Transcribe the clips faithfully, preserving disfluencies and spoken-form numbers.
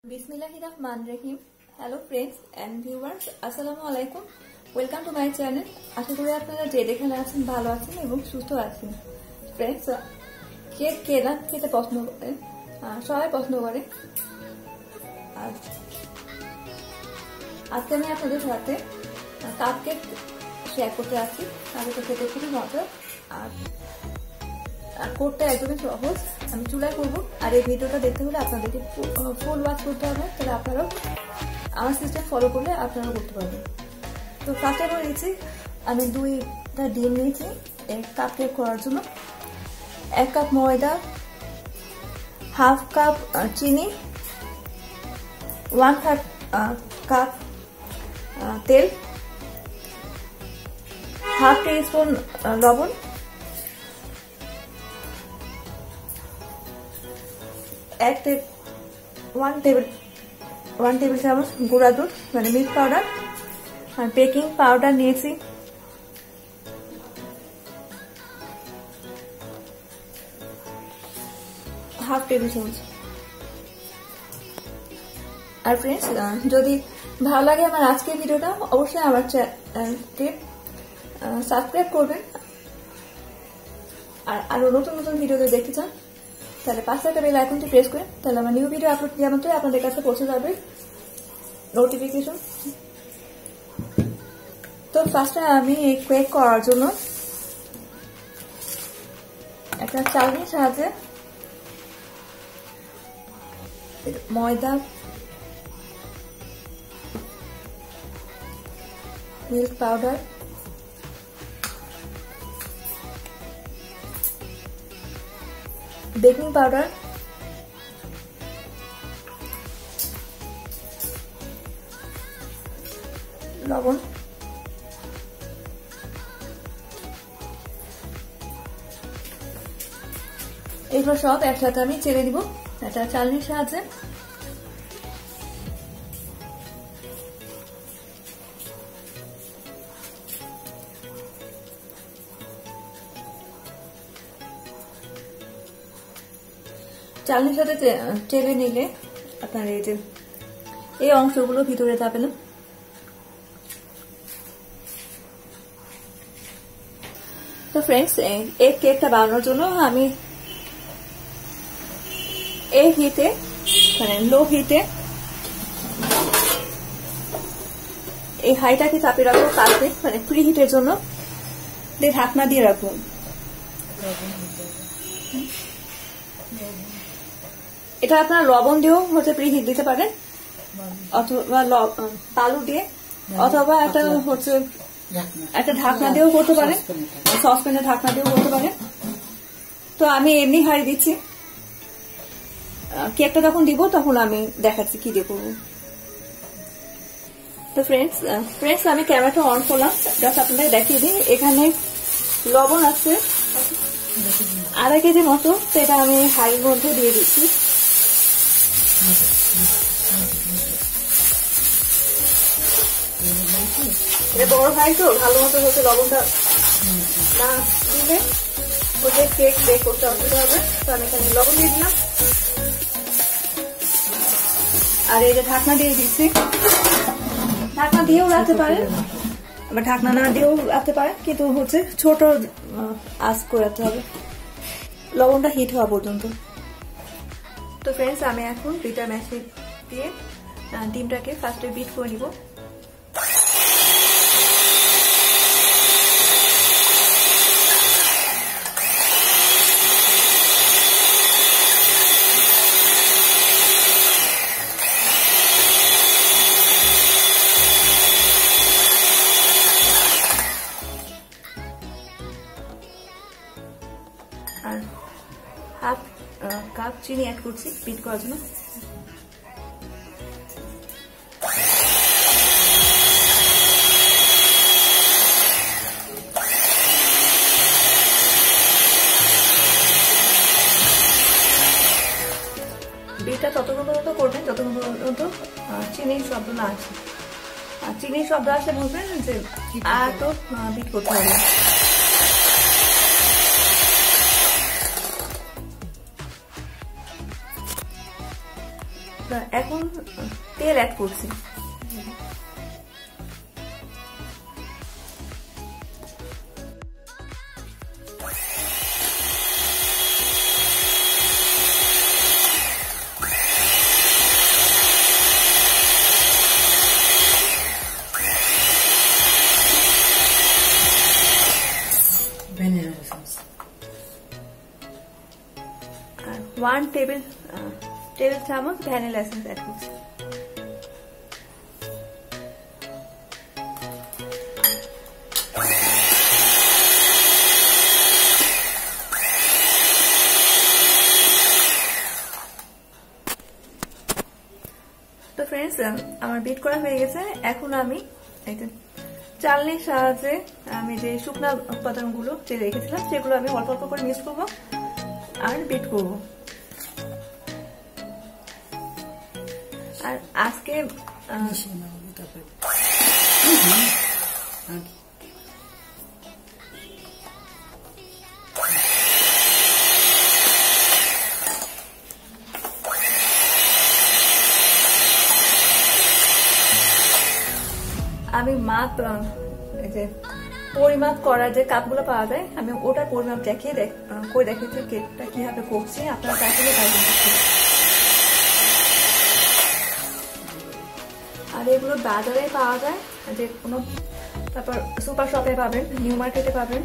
बिस्मिल्लाहिर्रहमानिर्रहीम। Hello friends and viewers, আসসালামু আলাইকুম। Welcome to my channel. আশা করি আপনারা যে যেখানে আছেন ভালো আছেন এবং সুস্থ আছেন। ফ্রেন্ডস, কেক কেনা খেতে পছন্দ করে, সবাই পছন্দ করে। আর আজকে আমি আপনাদের সাথে কাপ কেক শেয়ার করতে আসছি। কাপটা খেতে খুবই মজা আর আর করতে একদমই সহজ। আমি চুলায় করবো। আর এই ভিডিওটা দেখতে হলে আপনাদেরকে ফুল ওয়াচ করতে হবে, তাহলে আপনারাও আমার সিস্টেম ফলো করলে আপনারাও করতে পারবেন। তো ফার্স্টে করে নিচ্ছি, আমি দুইটা ডিম নিয়েছি এক কাপ কেক করার জন্য। এক কাপ ময়দা, হাফ কাপ চিনি, ওয়ান থার্ড কাপ তেল, হাফ টি স্পুন লবণ, এক ওয়ান টেবিল ওয়ান টেবিল চামচ গুঁড়া দুধ মানে মিল্ক পাউডার, আর বেকিং পাউডার নিয়েছি হাফ টেবিল চামচ। আর ফ্রেন্ডস, যদি ভালো লাগে আমার আজকের ভিডিওটা, অবশ্যই আমার চ্যানেলকে সাবস্ক্রাইব করবেন। আর আরো নতুন নতুন ভিডিও দেখতে চান তাহলে পাশে একটা বেল আইকনটি প্রেস করে, তাহলে আমার নিউ ভিডিও আপলোড দেওয়ার মতো আপনাদের কাছে পৌঁছে যাবে নোটিফিকেশন। তো ফার্স্টে আমি এই কেক করার জন্য একটা চালনির সাহায্যে ময়দা, মিল্ক পাউডার, বেকিং পাউডার, লবণ, এগুলো সব একসাথে আমি চেড়ে দিব একটা চালনির সাহায্যে। চালনির সাথে চেলে নিলে আপনার এই যে এই অংশগুলো ভিতরে যাবে না। তো ফ্রেন্ডস, এই কেকটা বানানোর জন্য আমি এই হিটে মানে লো হিটে এই হাইটাকে চাপিয়ে রাখবো পাঁচ মিনিট, মানে প্রি হিটের জন্য দিয়ে ঢাকনা দিয়ে রাখবো। এটা আপনার লবণ দিয়েও হচ্ছে প্রি হিট দিতে পারেন, অথবা আলু দিয়ে, অথবা একটা হচ্ছে একটা ঢাকনা দিয়েও করতে পারেন, সসপ্যানের ঢাকনা দিয়েও করতে পারেন। তো আমি এমনি হাই দিচ্ছি, কেকটা যখন দিব তখন আমি দেখাচ্ছি কি দিয়ে করবো। তো ফ্রেন্ডস ফ্রেন্ডস আমি ক্যামেরাটা অন করলাম, জাস্ট আপনাদের দেখিয়ে দিই। এখানে লবণ আছে আধা কেজি মতো, সেটা আমি হাইয়ের মধ্যে দিয়ে দিচ্ছি। এটা বড় হয় তো ভালো মতো হচ্ছে লবণটা না দিলে ওদের কেক বেক করতে অসুবিধা হবে। তো আমি এখানে লবণ দিয়ে দিলাম আর এই যে ঢাকনা দিয়ে দিচ্ছি। ঢাকনা দিয়েও রাখতে পারেন, আবার ঢাকনা না দিয়েও রাখতে পারেন, কিন্তু হচ্ছে ছোট আঁচ করে রাখতে হবে লবণটা হিট হওয়া পর্যন্ত। তো ফ্রেন্ডস, আমি এখন বিটার মেশিন দিয়ে ডিমটাকে ফার্স্টে বিট করে নিব। আর হাফ কাপ চিনি অ্যাড করছি বিট করার জন্য। বিটটা ততক্ষণ পর্যন্ত করবেন যতক্ষণ পর্যন্ত চিনির শব্দ না আসে। আর চিনির শব্দ আসলে বুঝবেন যে আর তো বিট করতে হবে। আপনার এখন তেল অ্যাড করছি। vanilla essence আর ওয়ান টেবিল টেবিল চামচ ভ্যানিলা এসেন্স অ্যাড করছি। তো ফ্রেন্ডস, আমার বিট করা হয়ে গেছে। এখন আমি চালনির সাহায্যে আমি যে শুকনা উপাদানগুলো যে রেখেছিলাম সেগুলো আমি অল্প অল্প করে মিক্স করবো আর বিট করব। আর আজকে আমি মাপ এই যে পরিমাপ করার যে কাপগুলো পাওয়া যায় আমি ওটার পরিমাপ দেখিয়ে করে দেখিয়েছি কেকটা কিভাবে করছি। আপনারা চাইলে তাই করতে। আর এগুলো বাজারে পাওয়া যায়, যে কোনো তারপর সুপার শপে পাবেন, নিউ মার্কেটে পাবেন।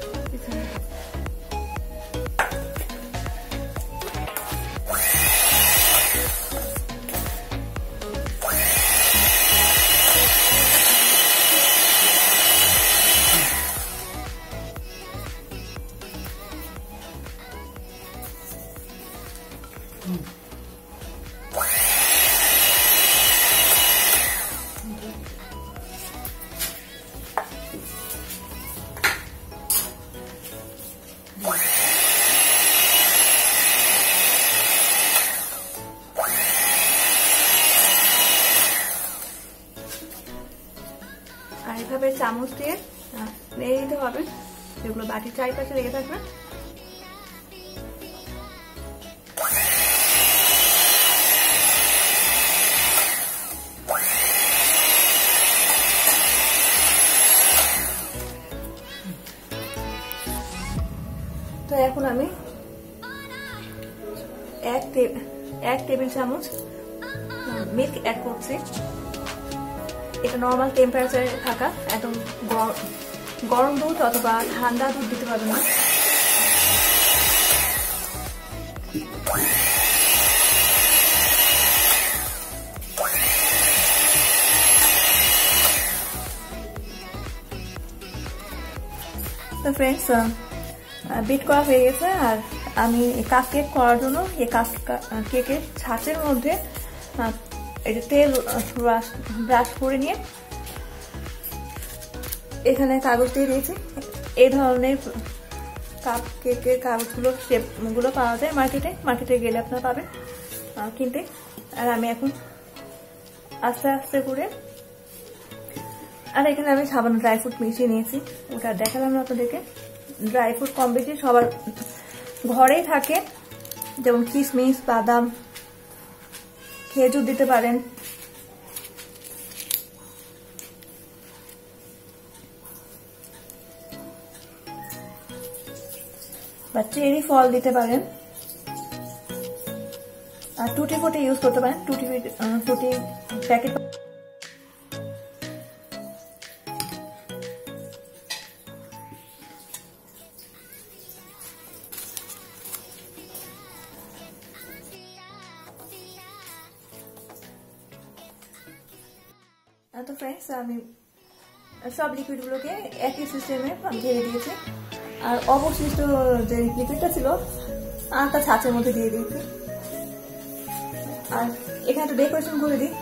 আর এভাবে চামচ দিয়ে নেড়ে দিতে হবে, যেগুলো বাটির চারিপাশে লেগে থাকবে। তো এখন আমি এক এক টেবিল চামচ মিল্ক অ্যাড করছি। এটা নর্মাল টেম্পারেচারে থাকা, একদম গরম দুধ অথবা ঠান্ডা দুধ দিতে পারবেন না। তো ফ্রেন্ডস, বিট করা হয়ে গেছে। আর আমি কাপ কেক করার জন্য এই কাপ কেকের ছাঁচের মধ্যে এটা তেল ব্রাশ করে নিয়ে এখানে কাগজ দিয়ে দিয়েছি। এই ধরনের কাপ কেকের কাগজগুলো শেপগুলো পাওয়া যায় মার্কেটে, মার্কেটে গেলে আপনারা পাবেন কিনতে। আর আমি এখন আস্তে আস্তে করে, আর এখানে আমি সামান্য ড্রাই ফ্রুট মিশিয়ে নিয়েছি, ওটা দেখালাম না আপনাদেরকে। ড্রাই ফ্রুট কম বেশি সবার ঘরেই থাকে, যেমন কিশমিশ, বাদাম, খেজুর দিতে পারেন। বা চেরি ফল দিতে পারেন। আর টুটি ফুটি ইউজ করতে পারেন, টুটি ফুটি প্যাকেট। তো ফ্রেন্ডস, আমি সব লিকুইডগুলোকে একই সিস্টেমে ঢেলে দিয়েছি। আর অবশিষ্ট যে লিকুইডটা ছিল আটা ছাঁচের মধ্যে দিয়ে দিয়েছি। আর এখানে একটু ডেকোরেশন করে দিই।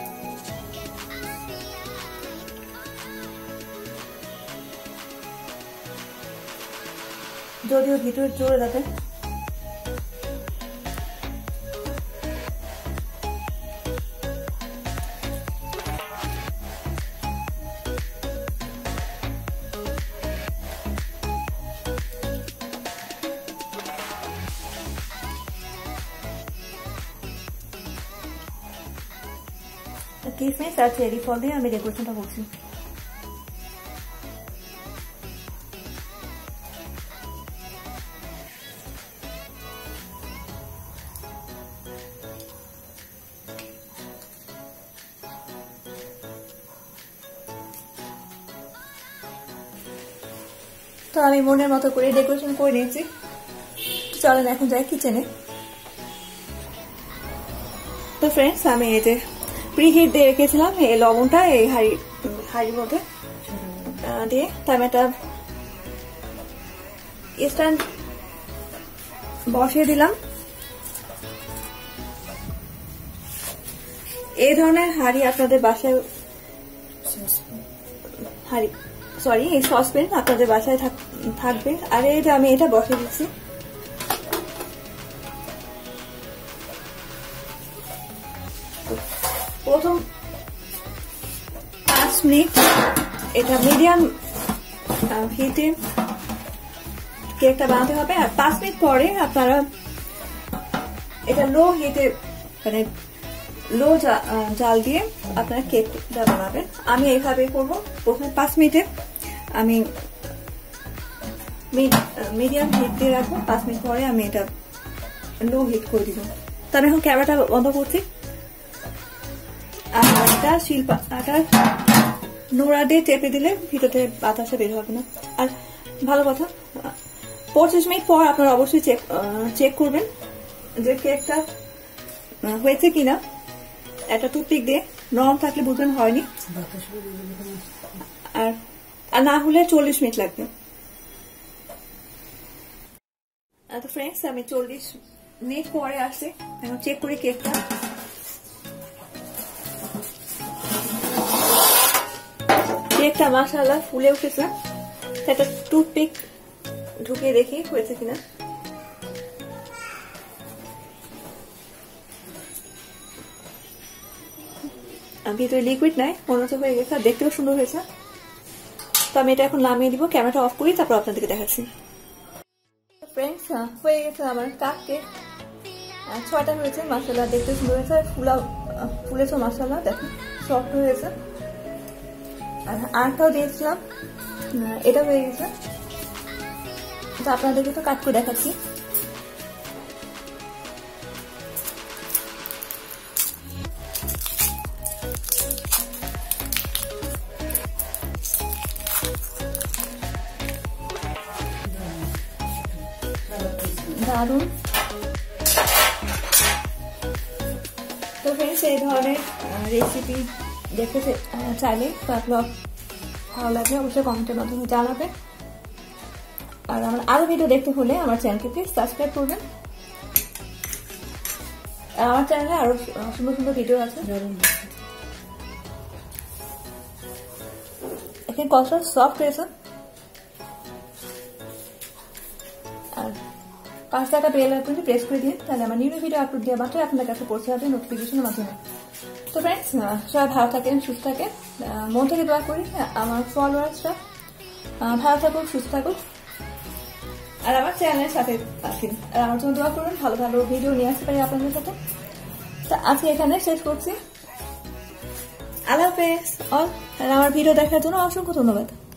যদিও ভিতরে চলে যাবে। কিসমিস আর চেরি ফল দিয়ে আমি ডেকোরেশনটা করছি। তো আমি মনের মতো করে ডেকোরেশন করে নিয়েছি। চলেন এখন যাই কিচেনে। তো ফ্রেন্ডস, আমি এই যে প্রিহিট দিয়ে রেখেছিলাম এই লবণটা এই হাঁড়ি হাঁড়ির মধ্যে দিয়ে, তাই আমি একটা স্ট্যান্ড বসিয়ে দিলাম। এই ধরনের হাঁড়ি আপনাদের বাসায় হাঁড়ি সরি এই সসপ্যান আপনাদের বাসায় থাকবে। আর এই যে আমি এটা বসিয়ে দিচ্ছি। প্রথম পাঁচ মিনিট এটা মিডিয়াম হিটে কেকটা বানাতে হবে, আর পাঁচ মিনিট পরে আপনারা এটা লো হিটে মানে লো জাল দিয়ে আপনারা কেকটা বানাবেন। আমি এইভাবে করবো। প্রথমে পাঁচ মিনিটে আমি মিডিয়াম হিট দিয়ে রাখবো, পাঁচ মিনিট পরে আমি এটা লো হিট করে দিব। তো আমি এখন ক্যামেরাটা বন্ধ করছি। আর এটা শিলপাটা নোড়া দিয়ে চেপে দিলে ভিতরে বাতাসে বের হবে না। আর ভালো কথা, পঁচিশ মিনিট পর আপনারা অবশ্যই চেক চেক করবেন যে কেকটা হয়েছে কিনা। একটা টুথপিক দিয়ে নরম থাকলে বুঝবেন হয়নি, আর আর না হলে চল্লিশ মিনিট লাগবে। তো ফ্রেন্ডস, আমি চল্লিশ মিনিট পরে আসছি, এখন চেক করি কেকটা। কেকটা মাশাআল্লাহ ফুলে উঠেছে। একটা টুথপিক ঢুকিয়ে দেখি হয়েছে কিনা। ভিতরে লিকুইড নাই, মনে হচ্ছে হয়ে গেছে, দেখতেও সুন্দর হয়েছে। তো আমি এটা এখন নামিয়ে দিব, ক্যামেরাটা অফ করি, তারপর আপনাদেরকে দেখাচ্ছি। ফ্রেন্ডস, হয়ে গেছে আমার কাপ কেক। ছয়টা হয়েছে, মাশাআল্লাহ দেখতে সুন্দর হয়েছে, ফুলা ফুলেছে মাশাআল্লাহ, দেখুন সফট হয়েছে। আর আরটাও দিয়েছিলাম, এটা হয়ে গেছে। তো আপনাদেরকে তো কাট করে দেখাচ্ছি। দারুন। তো ফ্রেন্ডস, এই ধরনের রেসিপি দেখতে চাইলে ব্লগ ভালো লাগলে অবশ্যই কমেন্টের মাধ্যমে জানাবেন। আর আমার আরো ভিডিও দেখতে হলে আমার চ্যানেলকে প্লিজ সাবস্ক্রাইব করবেন। আর আমার চ্যানেলে আরো সুন্দর সুন্দর ভিডিও আছে। এখানে কতটা সফট হয়েছে। আর পাঁচ টাকা বেল আইকনটি প্রেস করে দিন, তাহলে আমার নিউ ভিডিও আপলোড দেওয়া মাত্রই আপনার কাছে পৌঁছে যাবে নোটিফিকেশনের মাধ্যমে। তো ফ্রেন্ডস, সবাই ভালো থাকেন, সুস্থ থাকেন। মন থেকে দোয়া করি আমার ফলোয়ার্সরা ভালো থাকুক, সুস্থ থাকুক, আর আমার চ্যানেলের সাথে থাকেন। আর আমার জন্য দোয়া করবেন, ভালো ভালো ভিডিও নিয়ে আসতে পারি আপনাদের সাথে। তো আজকে এখানে শেষ করছি। আল্লাহ হাফেজ। আর আমার ভিডিও দেখার জন্য অসংখ্য ধন্যবাদ।